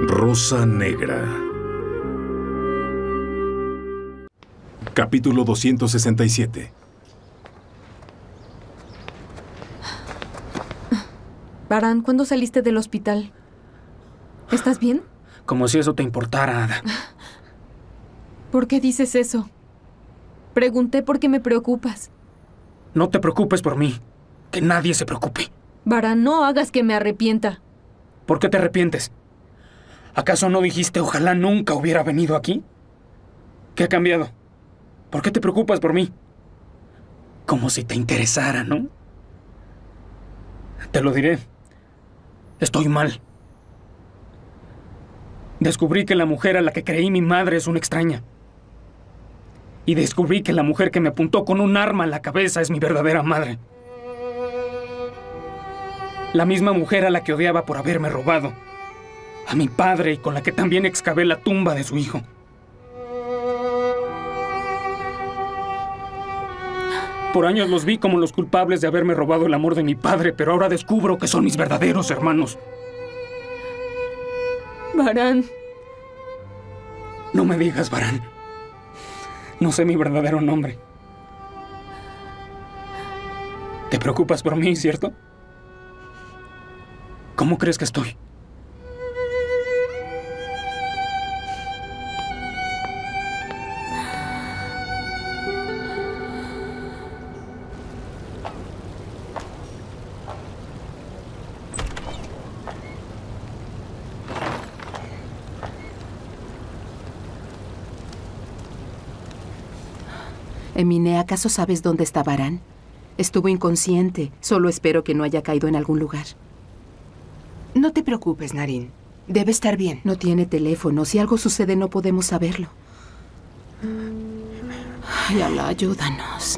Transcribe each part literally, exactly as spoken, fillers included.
Rosa Negra. Capítulo doscientos sesenta y siete. Baran, ¿cuándo saliste del hospital? ¿Estás bien? Como si eso te importara, Ada. ¿Por qué dices eso? Pregunté por qué me preocupas. No te preocupes por mí. Que nadie se preocupe. Baran, no hagas que me arrepienta. ¿Por qué te arrepientes? ¿Acaso no dijiste ojalá nunca hubiera venido aquí? ¿Qué ha cambiado? ¿Por qué te preocupas por mí? Como si te interesara, ¿no? Te lo diré. Estoy mal. Descubrí que la mujer a la que creí mi madre es una extraña. Y descubrí que la mujer que me apuntó con un arma en la cabeza es mi verdadera madre. La misma mujer a la que odiaba por haberme robado a mi padre y con la que también excavé la tumba de su hijo. Por años los vi como los culpables de haberme robado el amor de mi padre, pero ahora descubro que son mis verdaderos hermanos. Baran. No me digas, Baran. No sé mi verdadero nombre. ¿Te preocupas por mí, cierto? ¿Cómo crees que estoy? Emine, ¿acaso sabes dónde está Baran? Estuvo inconsciente. Solo espero que no haya caído en algún lugar. No te preocupes, Naren. Debe estar bien. No tiene teléfono. Si algo sucede, no podemos saberlo. Ay, Alá, ayúdanos.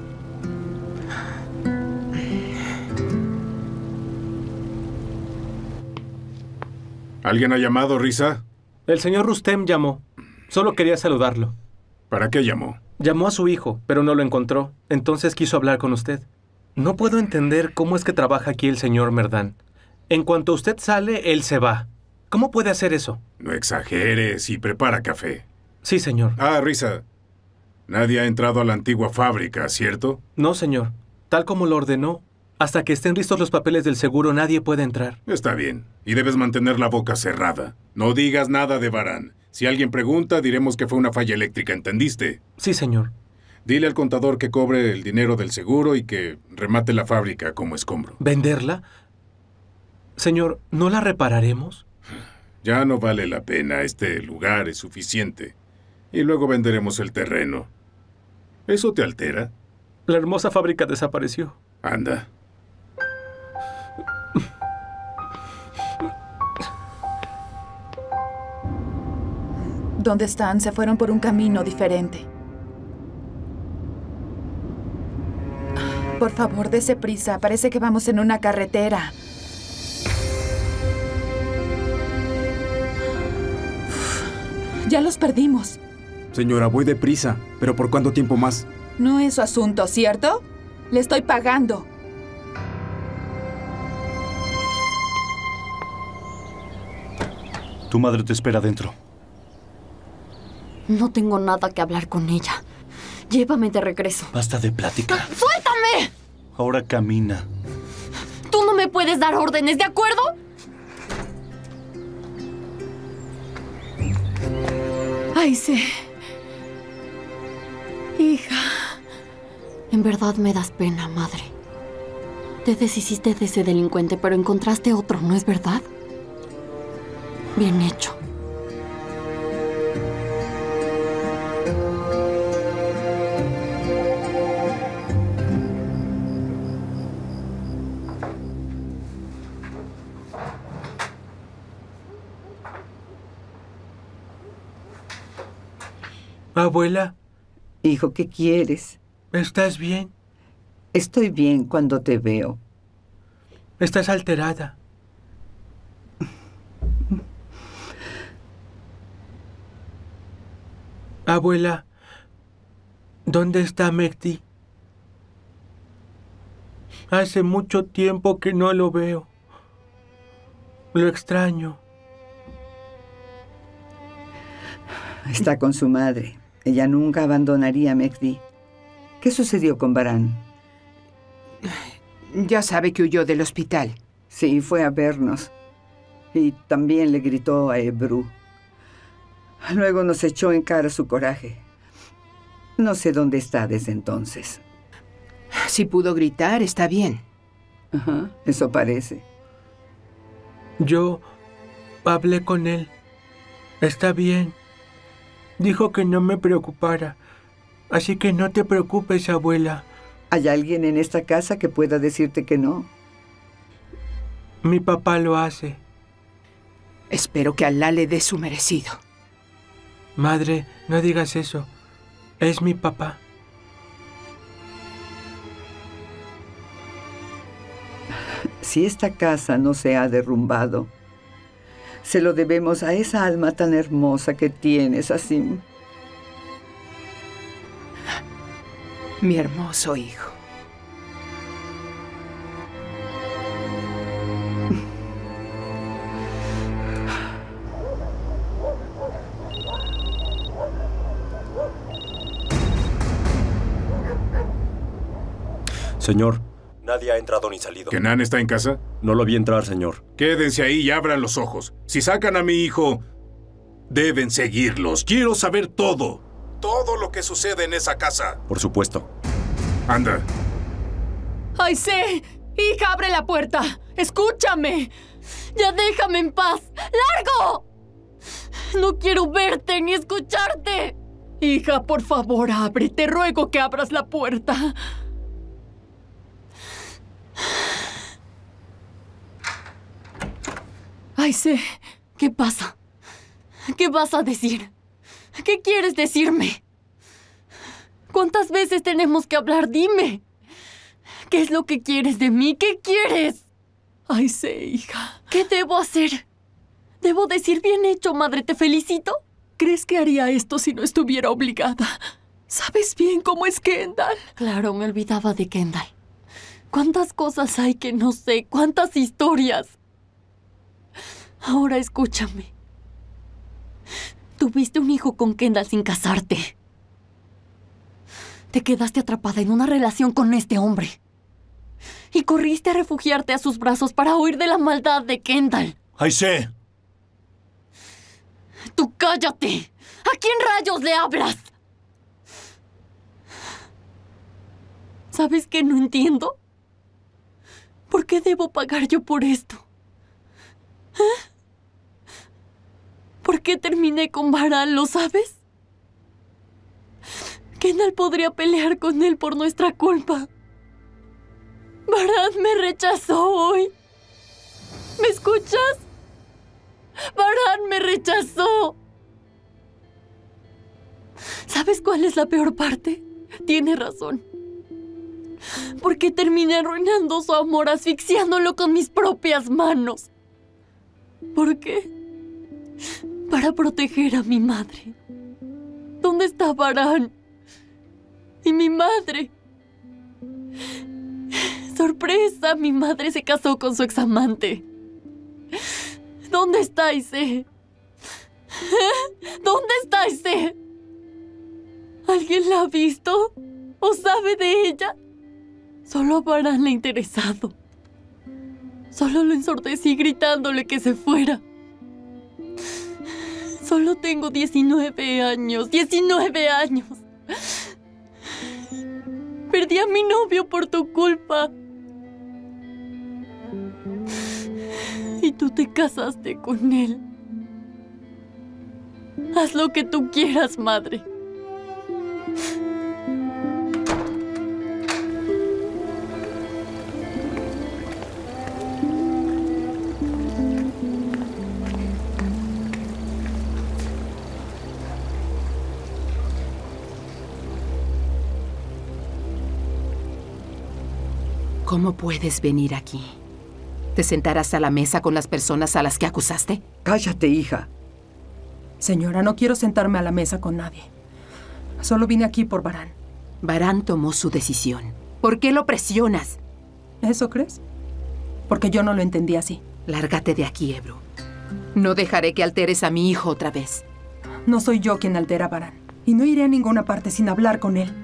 ¿Alguien ha llamado, Risa? El señor Rustem llamó. Solo quería saludarlo. ¿Para qué llamó? Llamó a su hijo, pero no lo encontró. Entonces quiso hablar con usted. No puedo entender cómo es que trabaja aquí el señor Merdan. En cuanto usted sale, él se va. ¿Cómo puede hacer eso? No exageres y prepara café. Sí, señor. Ah, Risa. Nadie ha entrado a la antigua fábrica, ¿cierto? No, señor. Tal como lo ordenó. Hasta que estén listos los papeles del seguro, nadie puede entrar. Está bien. Y debes mantener la boca cerrada. No digas nada de Baran. Si alguien pregunta, diremos que fue una falla eléctrica, ¿entendiste? Sí, señor. Dile al contador que cobre el dinero del seguro y que remate la fábrica como escombro. ¿Venderla? Señor, ¿no la repararemos? Ya no vale la pena. Este lugar es suficiente. Y luego venderemos el terreno. ¿Eso te altera? La hermosa fábrica desapareció. Anda. ¿Dónde están? Se fueron por un camino diferente. Por favor, dese prisa. Parece que vamos en una carretera. Ya los perdimos. Señora, voy deprisa. ¿Pero por cuánto tiempo más? No es su asunto, ¿cierto? Le estoy pagando. Tu madre te espera dentro. No tengo nada que hablar con ella. Llévame de regreso. Basta de plática. ¡Suéltame! Ahora camina. Tú no me puedes dar órdenes, ¿de acuerdo? Ayse. Hija. En verdad me das pena, madre. Te deshiciste de ese delincuente, pero encontraste otro, ¿no es verdad? Bien hecho. Abuela. Hijo, ¿qué quieres? ¿Estás bien? Estoy bien cuando te veo. Estás alterada. Abuela, ¿dónde está Mehdi? Hace mucho tiempo que no lo veo. Lo extraño. Está con su madre. Ella nunca abandonaría a Mehdi. ¿Qué sucedió con Baran? Ya sabe que huyó del hospital. Sí, fue a vernos. Y también le gritó a Ebru. Luego nos echó en cara su coraje. No sé dónde está desde entonces. Si pudo gritar, está bien. Ajá, eso parece. Yo hablé con él. Está bien. Dijo que no me preocupara. Así que no te preocupes, abuela. ¿Hay alguien en esta casa que pueda decirte que no? Mi papá lo hace. Espero que Alá le dé su merecido. Madre, no digas eso. Es mi papá. Si esta casa no se ha derrumbado, se lo debemos a esa alma tan hermosa que tienes, Asim. Mi hermoso hijo. Señor, nadie ha entrado ni salido. ¿Kenan está en casa? No lo vi entrar, señor. Quédense ahí y abran los ojos. Si sacan a mi hijo, deben seguirlos. Quiero saber todo. Todo lo que sucede en esa casa. Por supuesto. Anda. ¡Aisé! ¡Hija, abre la puerta! ¡Escúchame! ¡Ya déjame en paz! ¡Largo! No quiero verte ni escucharte. Hija, por favor, abre. Te ruego que abras la puerta. Aisé, ¿qué pasa? ¿Qué vas a decir? ¿Qué quieres decirme? ¿Cuántas veces tenemos que hablar? Dime. ¿Qué es lo que quieres de mí? ¿Qué quieres? Aisé, hija. ¿Qué debo hacer? ¿Debo decir bien hecho, madre? ¿Te felicito? ¿Crees que haría esto si no estuviera obligada? ¿Sabes bien cómo es Kendall? Claro, me olvidaba de Kendall. ¿Cuántas cosas hay que no sé? ¿Cuántas historias? Ahora escúchame. Tuviste un hijo con Kendall sin casarte. Te quedaste atrapada en una relación con este hombre. Y corriste a refugiarte a sus brazos para huir de la maldad de Kendall. Aisé. ¡Tú cállate! ¿A quién rayos le hablas? ¿Sabes qué no entiendo? ¿Por qué debo pagar yo por esto? ¿Eh? ¿Por qué terminé con Baran? ¿Lo sabes? Kendall podría pelear con él por nuestra culpa. Baran me rechazó hoy. ¿Me escuchas? Baran me rechazó. ¿Sabes cuál es la peor parte? Tiene razón. Porque terminé arruinando su amor, asfixiándolo con mis propias manos. ¿Por qué? Para proteger a mi madre. ¿Dónde está Baran? Y mi madre. ¡Sorpresa! Mi madre se casó con su examante. ¿Dónde está Aisé? ¿Dónde está Aisé? ¿Alguien la ha visto? ¿O sabe de ella? Solo a Baran le ha interesado. Solo lo ensordecí gritándole que se fuera. Solo tengo diecinueve años. ¡diecinueve años! Perdí a mi novio por tu culpa. Y tú te casaste con él. Haz lo que tú quieras, madre. ¿Cómo puedes venir aquí? ¿Te sentarás a la mesa con las personas a las que acusaste? Cállate, hija. Señora, no quiero sentarme a la mesa con nadie. Solo vine aquí por Baran. Baran tomó su decisión. ¿Por qué lo presionas? ¿Eso crees? Porque yo no lo entendí así. Lárgate de aquí, Ebru. No dejaré que alteres a mi hijo otra vez. No soy yo quien altera a Varán. Y no iré a ninguna parte sin hablar con él.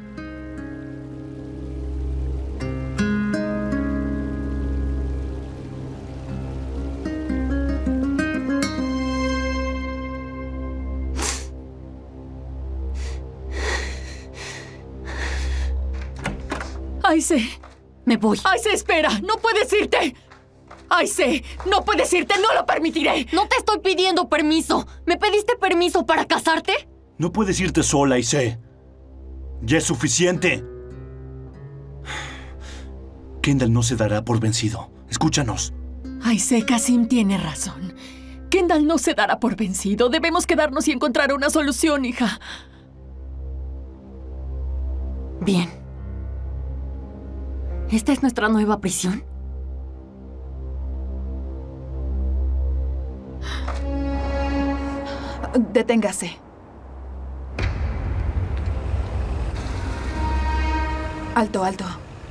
Aise. Me voy. Aise, espera. No puedes irte. Aise, no puedes irte. No lo permitiré. No te estoy pidiendo permiso. ¿Me pediste permiso para casarte? No puedes irte sola, Aise. Ya es suficiente. Kendall no se dará por vencido. Escúchanos. Aise, Kasim tiene razón. Kendall no se dará por vencido. Debemos quedarnos y encontrar una solución, hija. Bien. ¿Esta es nuestra nueva prisión? Deténgase. Alto, alto.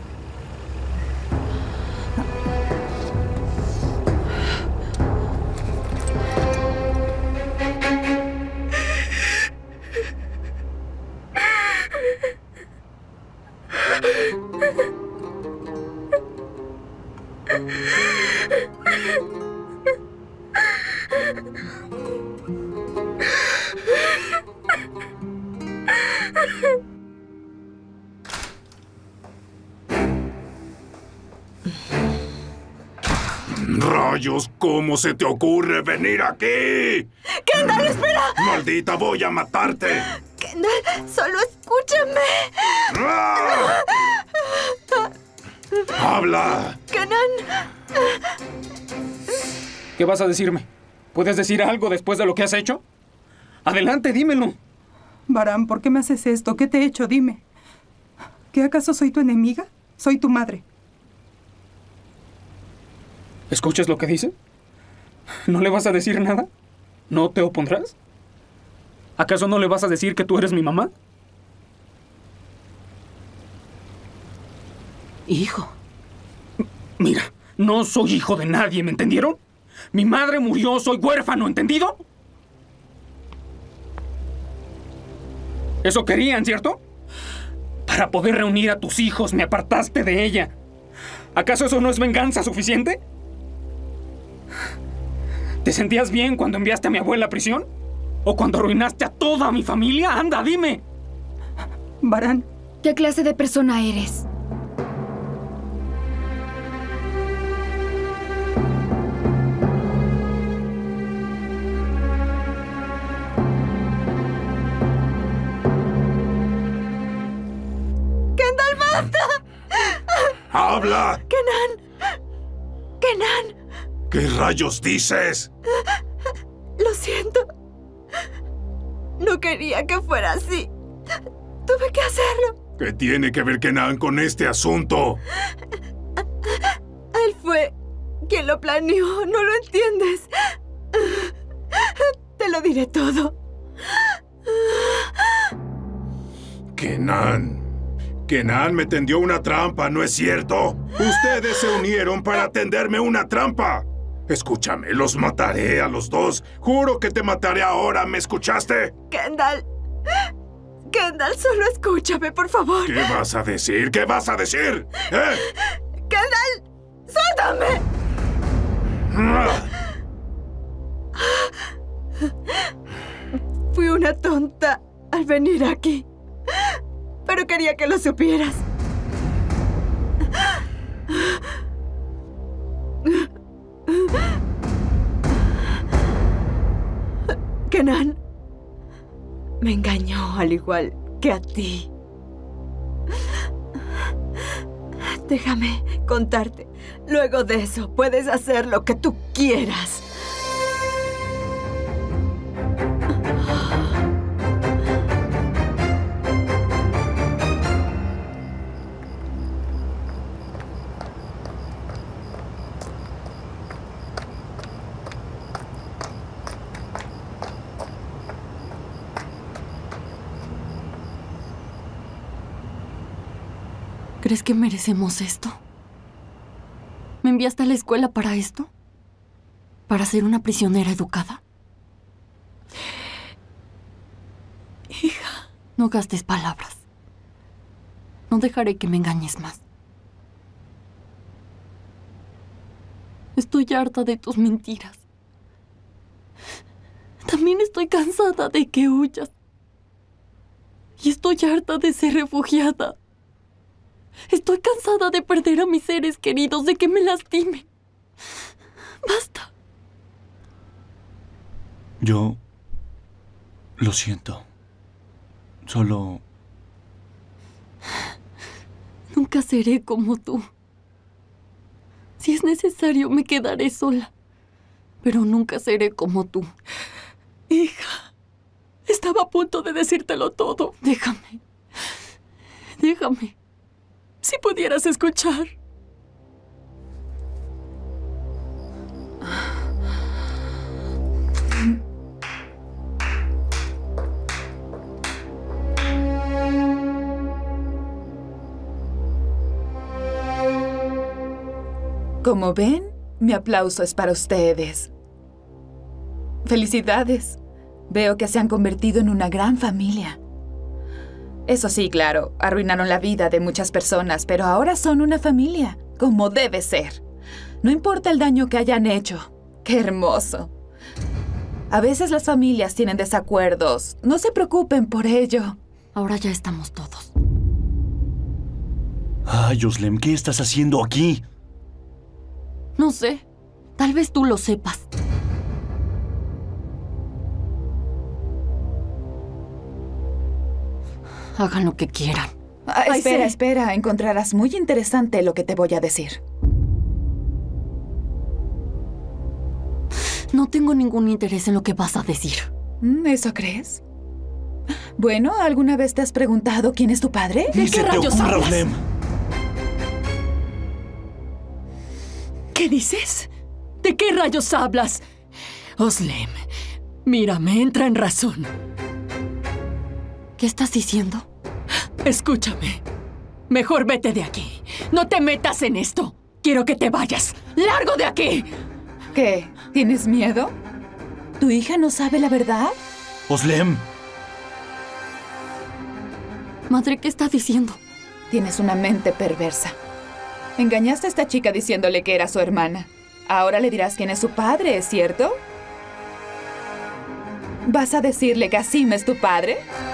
¡Rayos! ¿Cómo se te ocurre venir aquí? ¡Kendall, espera! ¡Maldita, voy a matarte! Kendall, solo escúchame. ¡Ah! ¡Habla! Kenan. ¿Qué vas a decirme? ¿Puedes decir algo después de lo que has hecho? Adelante, dímelo. Varán, ¿por qué me haces esto? ¿Qué te he hecho? Dime. ¿Qué acaso soy tu enemiga? Soy tu madre. ¿Escuchas lo que dice? ¿No le vas a decir nada? ¿No te opondrás? ¿Acaso no le vas a decir que tú eres mi mamá? Hijo. Mira, no soy hijo de nadie, ¿me entendieron? Mi madre murió, soy huérfano, ¿entendido? Eso querían, ¿cierto? Para poder reunir a tus hijos me apartaste de ella. ¿Acaso eso no es venganza suficiente? ¿Te sentías bien cuando enviaste a mi abuela a prisión? ¿O cuando arruinaste a toda mi familia? Anda, dime. Varán. ¿Qué clase de persona eres? ¡Kendall, basta! ¡Habla! ¡Kenan! ¡Kenan! ¿Qué rayos dices? Lo siento. No quería que fuera así. Tuve que hacerlo. ¿Qué tiene que ver Kenan con este asunto? Él fue quien lo planeó. ¿No lo entiendes? Te lo diré todo. Kenan. Kenan me tendió una trampa, ¿no es cierto? Ustedes se unieron para tenderme una trampa. Escúchame, los mataré a los dos. Juro que te mataré ahora, ¿me escuchaste? Kendall. Kendall, solo escúchame, por favor. ¿Qué vas a decir? ¿Qué vas a decir? ¿Eh? Kendall, suéltame. Fui una tonta al venir aquí. Pero quería que lo supieras. Kenan me engañó al igual que a ti. Déjame contarte. Luego de eso, puedes hacer lo que tú quieras. ¿Crees que merecemos esto? ¿Me enviaste a la escuela para esto? ¿Para ser una prisionera educada? No gastes palabras. No dejaré que me engañes más. Estoy harta de tus mentiras. También estoy cansada de que huyas. Y estoy harta de ser refugiada. Estoy cansada de perder a mis seres queridos, de que me lastimen. Basta. Yo... lo siento. Solo... Nunca seré como tú. Si es necesario, me quedaré sola. Pero nunca seré como tú. Hija, estaba a punto de decírtelo todo. Déjame. Déjame. Si pudieras escuchar. Como ven, mi aplauso es para ustedes. Felicidades. Veo que se han convertido en una gran familia. Eso sí, claro, arruinaron la vida de muchas personas, pero ahora son una familia, como debe ser. No importa el daño que hayan hecho. ¡Qué hermoso! A veces las familias tienen desacuerdos. No se preocupen por ello. Ahora ya estamos todos. Ay, Oslem, ¿qué estás haciendo aquí? No sé. Tal vez tú lo sepas. Hagan lo que quieran. Ah, espera, espera. Encontrarás muy interesante lo que te voy a decir. No tengo ningún interés en lo que vas a decir. ¿Eso crees? Bueno, ¿alguna vez te has preguntado quién es tu padre? ¿De qué rayos hablas? Oslem? ¿Qué dices? ¿De qué rayos hablas? Oslem, mírame, entra en razón. ¿Qué estás diciendo? Escúchame. Mejor vete de aquí. No te metas en esto. Quiero que te vayas. ¡Largo de aquí! ¿Qué? ¿Tienes miedo? ¿Tu hija no sabe la verdad? Oslem. Madre, ¿qué está diciendo? Tienes una mente perversa. Engañaste a esta chica diciéndole que era su hermana. Ahora le dirás quién es su padre, ¿cierto? ¿Vas a decirle que Asim es tu padre?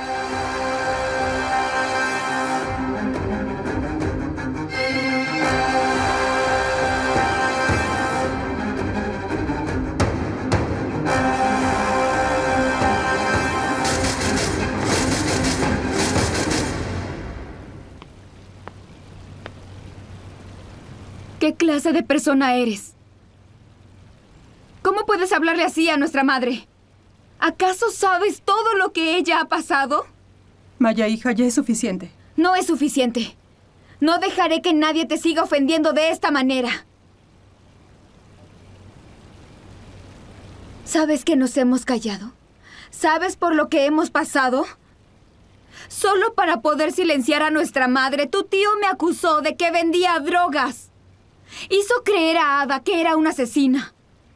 ¿Qué clase de persona eres? ¿Cómo puedes hablarle así a nuestra madre? ¿Acaso sabes todo lo que ella ha pasado? Maya, hija, ya es suficiente. No es suficiente. No dejaré que nadie te siga ofendiendo de esta manera. ¿Sabes que nos hemos callado? ¿Sabes por lo que hemos pasado? Solo para poder silenciar a nuestra madre, tu tío me acusó de que vendía drogas. Hizo creer a Ada que era una asesina.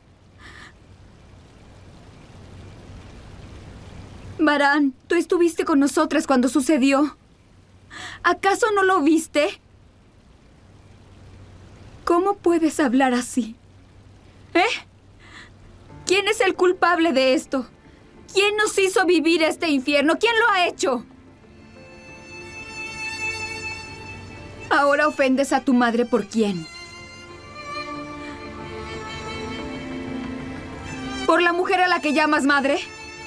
Baran, tú estuviste con nosotras cuando sucedió. ¿Acaso no lo viste? ¿Cómo puedes hablar así? ¿Eh? ¿Quién es el culpable de esto? ¿Quién nos hizo vivir este infierno? ¿Quién lo ha hecho? Ahora ofendes a tu madre, ¿por quién? ¿Por la mujer a la que llamas madre?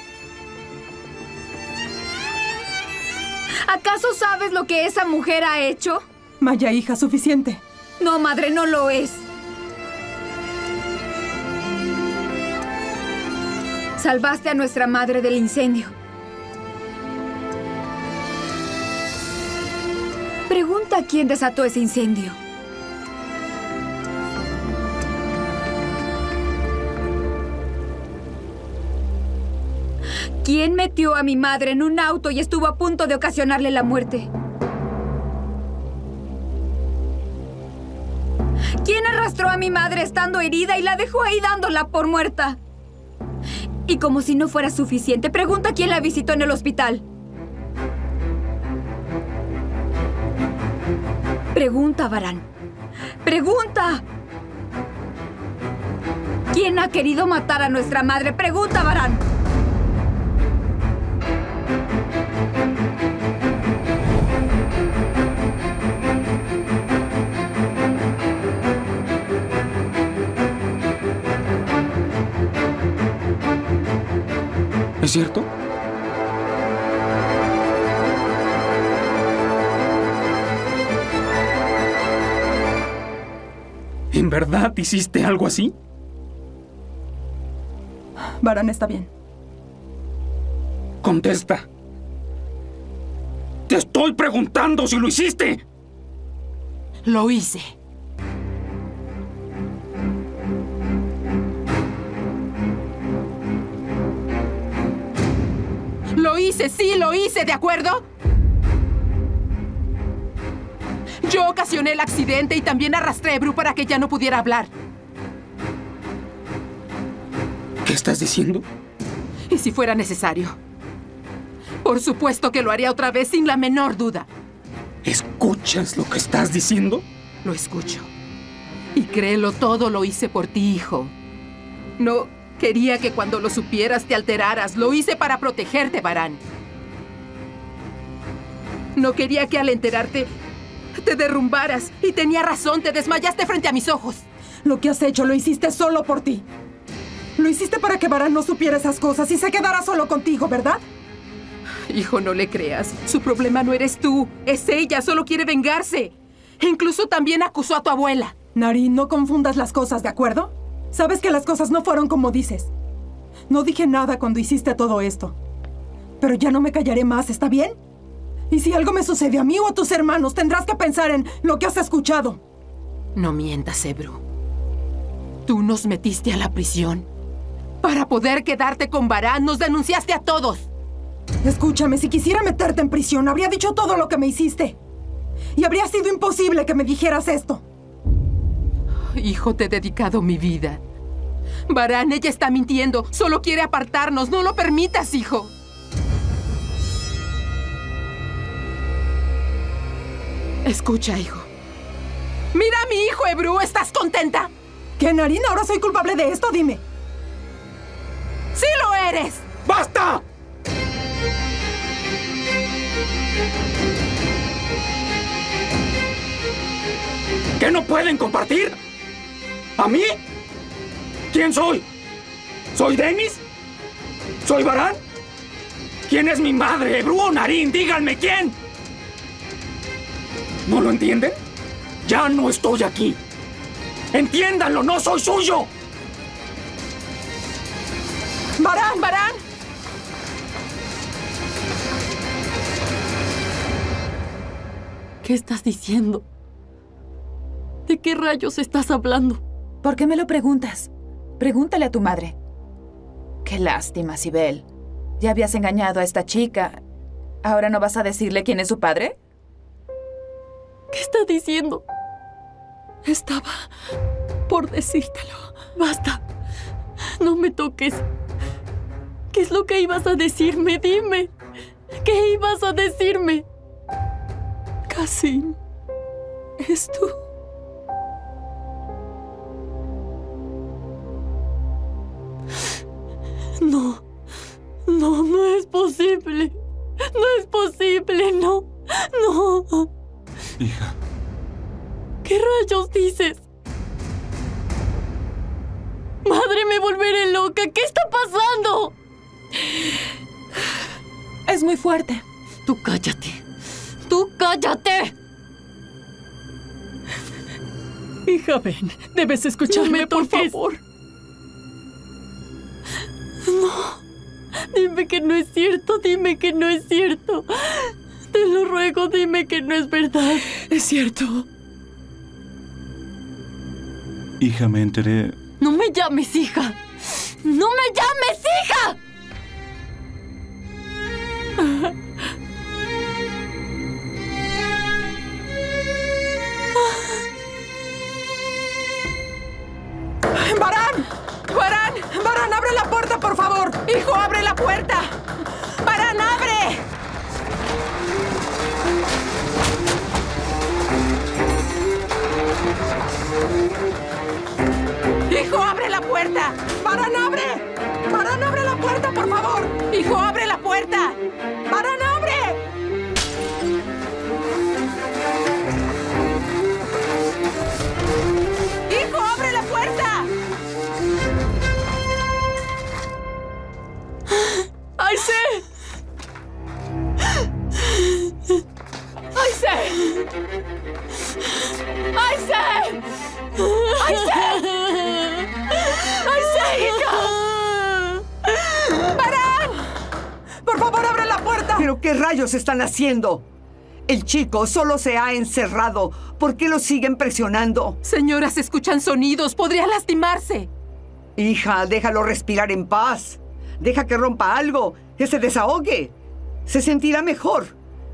¿Acaso sabes lo que esa mujer ha hecho? Maya, hija, suficiente. No, madre, no lo es. Salvaste a nuestra madre del incendio. Pregunta quién desató ese incendio. ¿Quién metió a mi madre en un auto y estuvo a punto de ocasionarle la muerte? ¿Quién arrastró a mi madre estando herida y la dejó ahí dándola por muerta? Y como si no fuera suficiente, pregunta quién la visitó en el hospital. Pregunta, Varán. ¡Pregunta! ¿Quién ha querido matar a nuestra madre? Pregunta, Varán. ¿Es cierto? ¿En verdad hiciste algo así? Varán está bien. Contesta. Te estoy preguntando si lo hiciste. Lo hice. Lo hice, sí, lo hice, ¿de acuerdo? Yo ocasioné el accidente y también arrastré a Ebru para que ya no pudiera hablar. ¿Qué estás diciendo? Y si fuera necesario. Por supuesto que lo haría otra vez sin la menor duda. ¿Escuchas lo que estás diciendo? Lo escucho. Y créelo, todo lo hice por ti, hijo. No quería que cuando lo supieras te alteraras. Lo hice para protegerte, Varán. No quería que al enterarte te derrumbaras. Y tenía razón, te desmayaste frente a mis ojos. Lo que has hecho lo hiciste solo por ti. Lo hiciste para que Varán no supiera esas cosas y se quedara solo contigo, ¿verdad? Hijo, no le creas. Su problema no eres tú. Es ella. Solo quiere vengarse. E incluso también acusó a tu abuela. Narín, no confundas las cosas, ¿de acuerdo? Sabes que las cosas no fueron como dices. No dije nada cuando hiciste todo esto. Pero ya no me callaré más, ¿está bien? Y si algo me sucede a mí o a tus hermanos, tendrás que pensar en lo que has escuchado. No mientas, Ebru. Tú nos metiste a la prisión. Para poder quedarte con Varán, nos denunciaste a todos. Escúchame, si quisiera meterte en prisión, habría dicho todo lo que me hiciste. Y habría sido imposible que me dijeras esto. Hijo, te he dedicado mi vida. Varán, ella está mintiendo. Solo quiere apartarnos. No lo permitas, hijo. Escucha, hijo. Mira a mi hijo, Ebru. ¿Estás contenta? ¿Qué, Narín? ¿Ahora soy culpable de esto? Dime. ¡Sí lo eres! ¡Basta! ¿Qué no pueden compartir? ¿A mí? ¿Quién soy? ¿Soy Dennis? ¿Soy Varán? ¿Quién es mi madre, Ebru o Narín? Díganme quién. ¿No lo entienden? Ya no estoy aquí. ¡Entiéndanlo! ¡No soy suyo! ¡Varán! ¡Varán! ¿Qué estás diciendo? ¿De qué rayos estás hablando? ¿Por qué me lo preguntas? Pregúntale a tu madre. Qué lástima, Sibel. Ya habías engañado a esta chica. ¿Ahora no vas a decirle quién es su padre? ¿Qué estás diciendo? Estaba por decírtelo. Basta. No me toques. ¿Qué es lo que ibas a decirme? Dime. ¿Qué ibas a decirme? Qasim, ¿es tú? No. No, no es posible. No es posible, no. No. Hija. ¿Qué rayos dices? Madre, me volveré loca. ¿Qué está pasando? Es muy fuerte. Tú cállate. ¡Tú cállate! Hija, ven. Debes escucharme, no por favor. No. Dime que no es cierto. Dime que no es cierto. Te lo ruego, dime que no es verdad. Es cierto. Hija, me enteré. No me llames hija. ¡No me llames hija! ¡Varán! ¡Varán! ¡Varán, abre la puerta, por favor! ¡Hijo, abre la puerta! ¡Varán, abre! ¡Hijo, abre la puerta! ¡Varón, abre! ¡Hijo, abre la puerta! ¡Aisé! ¡Aisé! ¡Aisé! ¡Aisé! ¡Aisé, hija! ¡Varán! ¡Por favor, abre la puerta! ¿Pero qué rayos están haciendo? El chico solo se ha encerrado. ¿Por qué lo siguen presionando? Señora, se escuchan sonidos. Podría lastimarse. Hija, déjalo respirar en paz. Deja que rompa algo, que se desahogue. Se sentirá mejor.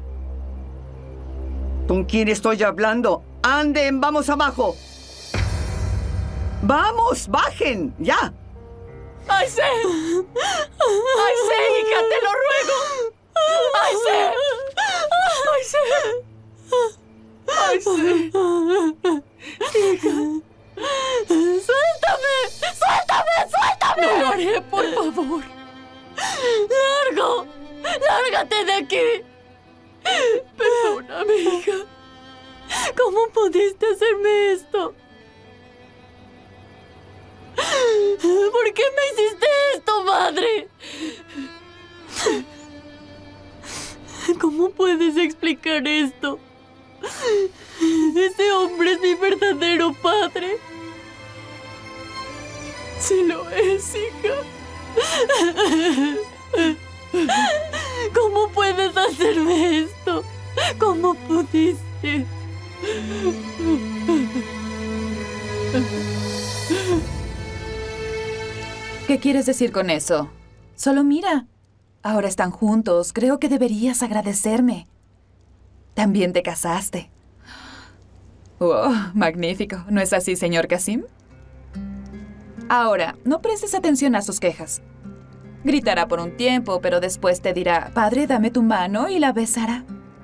¿Con quién estoy hablando? ¡Anden, vamos abajo! ¡Vamos, bajen! ¡Ya! ¡Aisé! ¡Aisé, hija, te lo ruego! ¡Aisé! ¡Aisé! ¡Aisé! ¡Hija! ¡Suéltame! ¡Suéltame! ¡Suéltame! No lo haré, por favor. ¡Largo! ¡Lárgate de aquí! Perdóname, hija. ¿Cómo pudiste hacerme esto? ¿Por qué me hiciste esto, madre? ¿Cómo puedes explicar esto? Ese hombre es mi verdadero padre. Sí lo es, hija. ¿Cómo puedes hacerme esto? ¿Cómo pudiste? ¿Qué quieres decir con eso? Solo mira. Ahora están juntos. Creo que deberías agradecerme. También te casaste. ¡Oh, magnífico! ¿No es así, señor Qasim? Ahora, no prestes atención a sus quejas. Gritará por un tiempo, pero después te dirá, «Padre, dame tu mano», y la besará.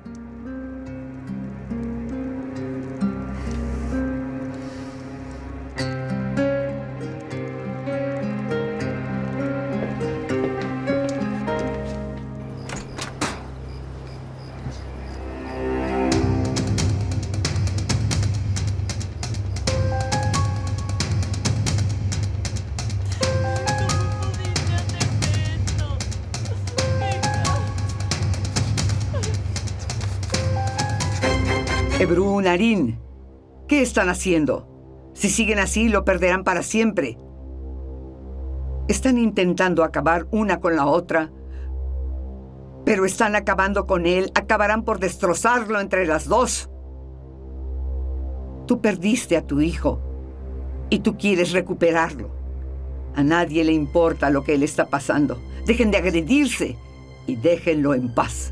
Ebru, Naren, ¿qué están haciendo? Si siguen así, lo perderán para siempre. Están intentando acabar una con la otra, pero están acabando con él. Acabarán por destrozarlo entre las dos. Tú perdiste a tu hijo y tú quieres recuperarlo. A nadie le importa lo que le está pasando. Dejen de agredirse y déjenlo en paz.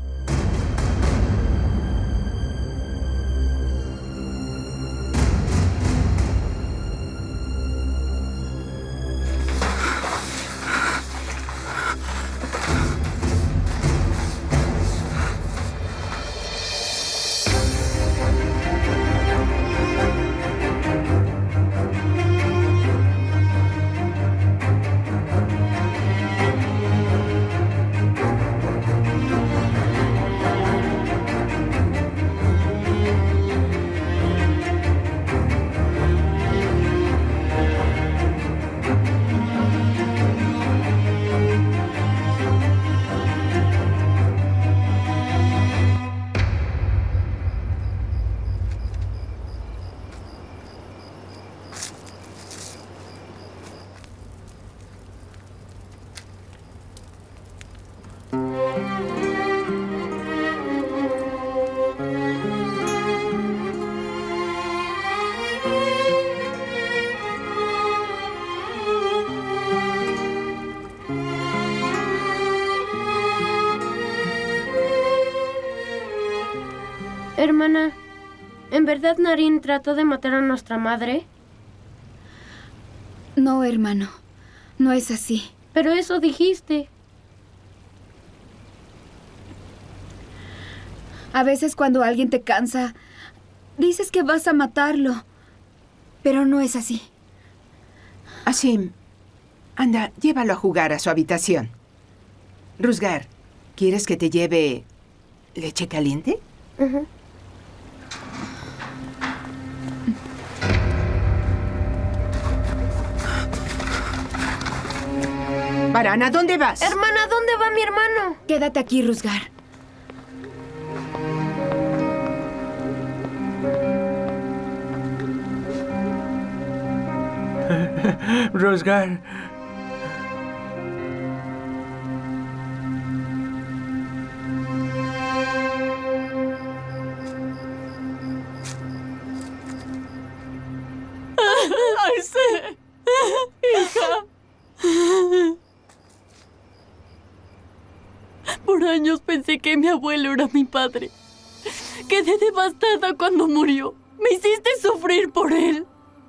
Hermana, ¿en verdad Naren trató de matar a nuestra madre? No, hermano. No es así. Pero eso dijiste. A veces cuando alguien te cansa, dices que vas a matarlo. Pero no es así. Qasim, anda, llévalo a jugar a su habitación. Rusgar, ¿quieres que te lleve leche caliente? Uh-huh. Baran, ¿a dónde vas? Hermana, ¿dónde va mi hermano? Quédate aquí, Rusgar. Rusgar. Aisé, hija. Por años pensé que mi abuelo era mi padre. Quedé devastada cuando murió. Me hiciste sufrir por él.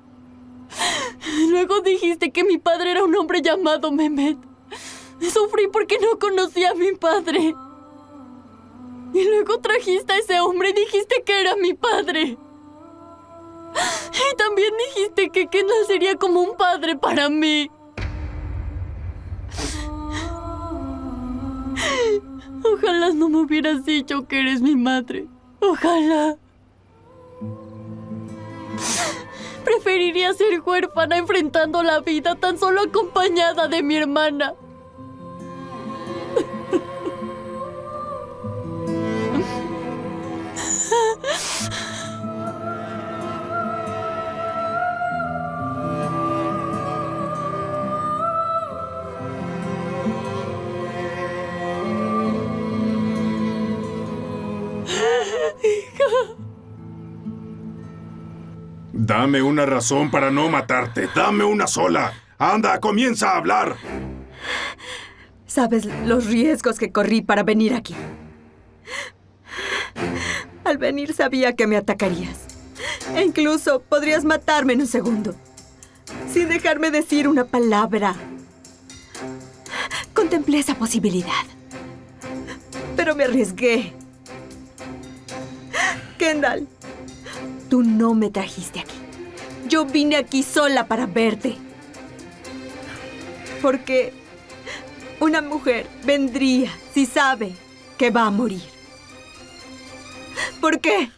Luego dijiste que mi padre era un hombre llamado Mehmet. Sufrí porque no conocía a mi padre. Y luego trajiste a ese hombre y dijiste que era mi padre. Y también dijiste que Kendall sería como un padre para mí. Ojalá no me hubieras dicho que eres mi madre. Ojalá. Preferiría ser huérfana enfrentando la vida tan solo acompañada de mi hermana. Dame una razón para no matarte. Dame una sola. Anda, comienza a hablar. ¿Sabes los riesgos que corrí para venir aquí? Al venir sabía que me atacarías. E incluso podrías matarme en un segundo. Sin dejarme decir una palabra. Contemplé esa posibilidad. Pero me arriesgué. Kendall, tú no me trajiste aquí. Yo vine aquí sola para verte. Porque una mujer vendría si sabe que va a morir. ¿Por qué?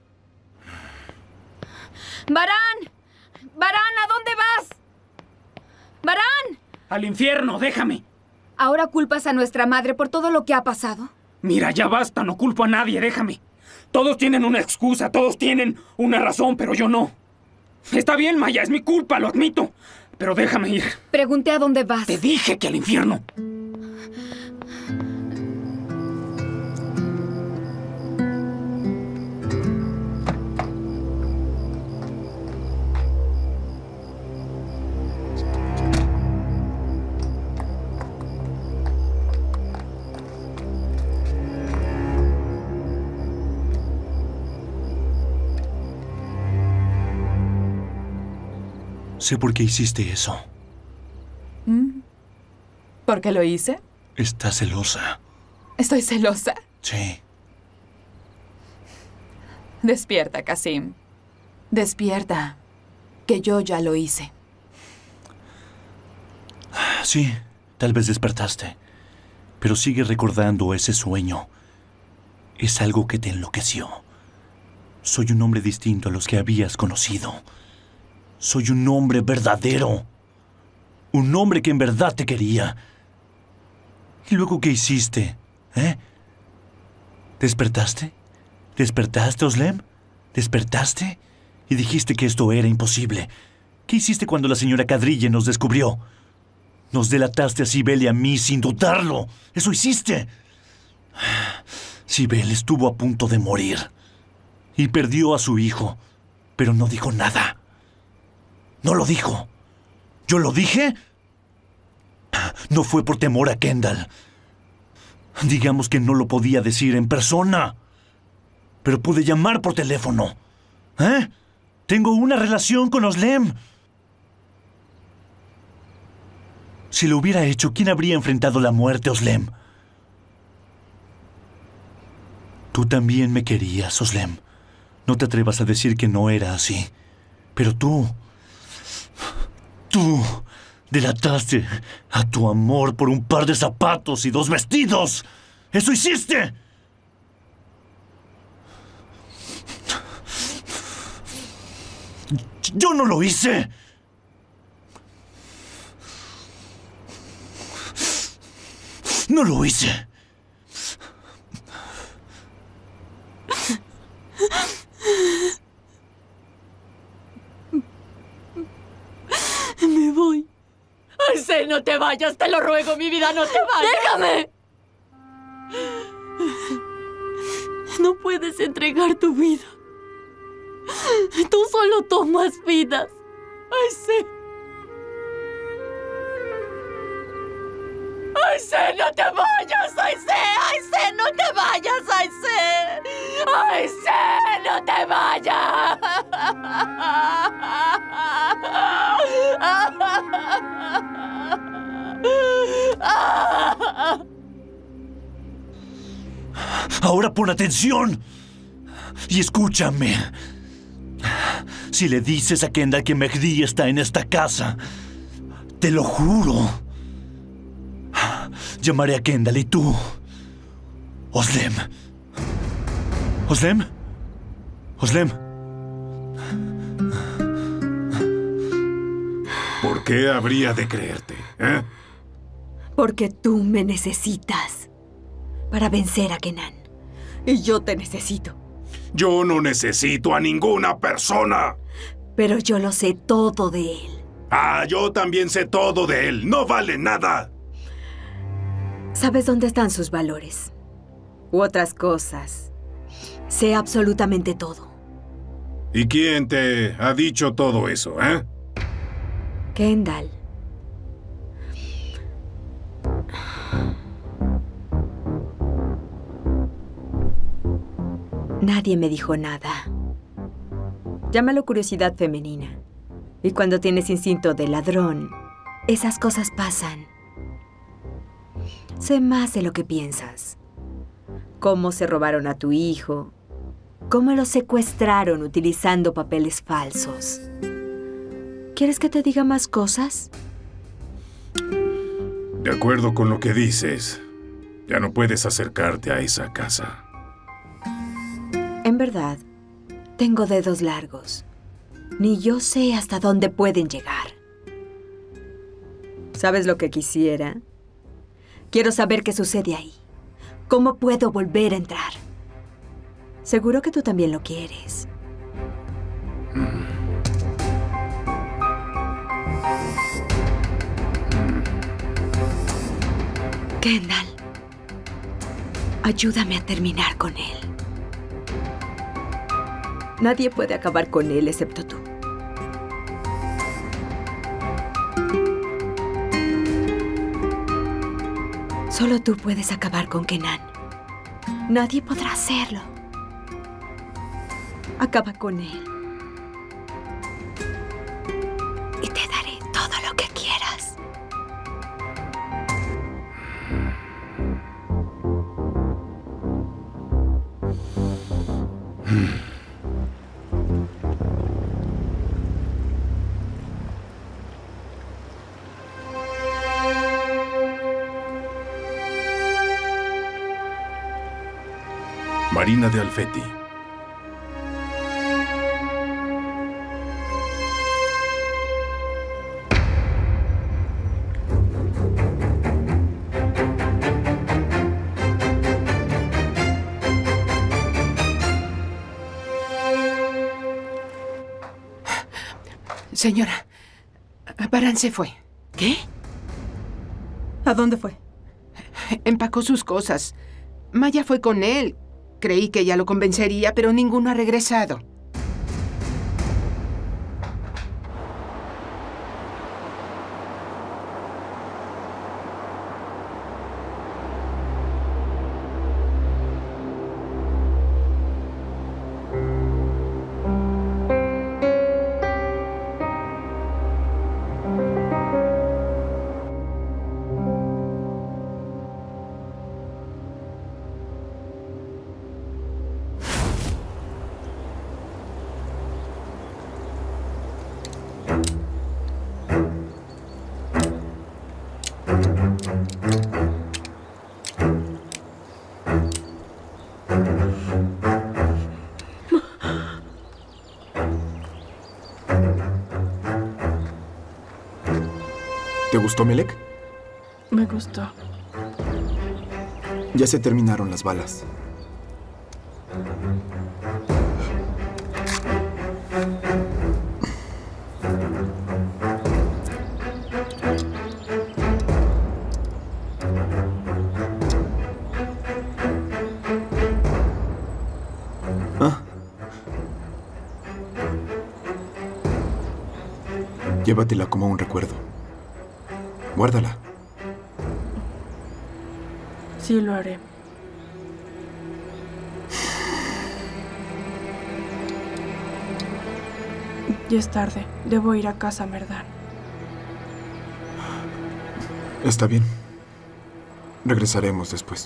¡Barán! ¡Barán, ¿a dónde vas? ¡Barán! ¡Al infierno, déjame! ¿Ahora culpas a nuestra madre por todo lo que ha pasado? Mira, ya basta, no culpo a nadie, déjame. Todos tienen una excusa, todos tienen una razón, pero yo no. Está bien, Maya, es mi culpa, lo admito. Pero déjame ir. Pregunté a dónde vas. Te dije que al infierno. Sé por qué hiciste eso. ¿Mm? ¿Por qué lo hice? Estás celosa. ¿Estoy celosa? Sí. Despierta, Kasim. Despierta. Que yo ya lo hice. Sí, tal vez despertaste. Pero sigue recordando ese sueño. Es algo que te enloqueció. Soy un hombre distinto a los que habías conocido. Soy un hombre verdadero. Un hombre que en verdad te quería. ¿Y luego qué hiciste? ¿Eh? ¿Despertaste? ¿Despertaste, Oslem? ¿Despertaste? Y dijiste que esto era imposible. ¿Qué hiciste cuando la señora Kadrille nos descubrió? Nos delataste a Sibel y a mí sin dudarlo. ¡Eso hiciste! Sibel estuvo a punto de morir. Y perdió a su hijo. Pero no dijo nada. No lo dijo. ¿Yo lo dije? No fue por temor a Kendall. Digamos que no lo podía decir en persona. Pero pude llamar por teléfono. ¿Eh? Tengo una relación con Oslem. Si lo hubiera hecho, ¿quién habría enfrentado la muerte, Oslem? Tú también me querías, Oslem. No te atrevas a decir que no era así. Pero tú... Tú Delataste a tu amor por un par de zapatos y dos vestidos. ¡Eso hiciste! ¡Yo no lo hice! ¡No lo hice! Me voy. Aisé, no te vayas, te lo ruego, mi vida, no te vayas. ¡Déjame! No puedes entregar tu vida. Tú solo tomas vidas. Aisé. Aisé, no te vayas, Aisé. Aisé, no te vayas, Aisé. Aisé, no te vayas. Ahora pon atención y escúchame. Si le dices a Kendall que Mehdi está en esta casa, te lo juro, llamaré a Kendall y tú, Oslem. ¿Oslem? ¿Oslem? ¿Por qué habría de creerte, eh? Porque tú me necesitas para vencer a Kenan. Y yo te necesito. Yo no necesito a ninguna persona. Pero yo lo sé todo de él. Ah, yo también sé todo de él. No vale nada. ¿Sabes dónde están sus valores? U otras cosas. Sé absolutamente todo. ¿Y quién te ha dicho todo eso, eh? Kendall. Nadie me dijo nada. Llámalo curiosidad femenina. Y cuando tienes instinto de ladrón, esas cosas pasan. Sé más de lo que piensas. Cómo se robaron a tu hijo. Cómo lo secuestraron utilizando papeles falsos. ¿Quieres que te diga más cosas? De acuerdo con lo que dices, ya no puedes acercarte a esa casa. En verdad, tengo dedos largos. Ni yo sé hasta dónde pueden llegar. ¿Sabes lo que quisiera? Quiero saber qué sucede ahí. ¿Cómo puedo volver a entrar? Seguro que tú también lo quieres. Kendall, ayúdame a terminar con él. Nadie puede acabar con él excepto tú. Solo tú puedes acabar con Kenan. Nadie podrá hacerlo. Acaba con él. Y te daré todo lo que quieras. Marina de Alfeti. Señora, Baran se fue. ¿Qué? ¿A dónde fue? Empacó sus cosas. Maya fue con él. Creí que ella lo convencería, pero ninguno ha regresado. ¿Te gustó, Melek? Me gustó. Ya se terminaron las balas. Ah. Llévatela como un recuerdo. Guárdala. Sí, lo haré. Ya es tarde. Debo ir a casa, Merdan. Está bien. Regresaremos después.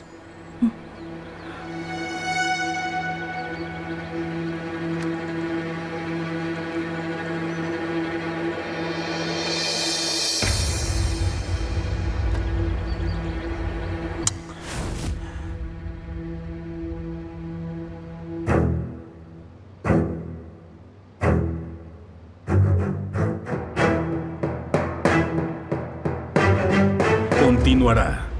Continuará.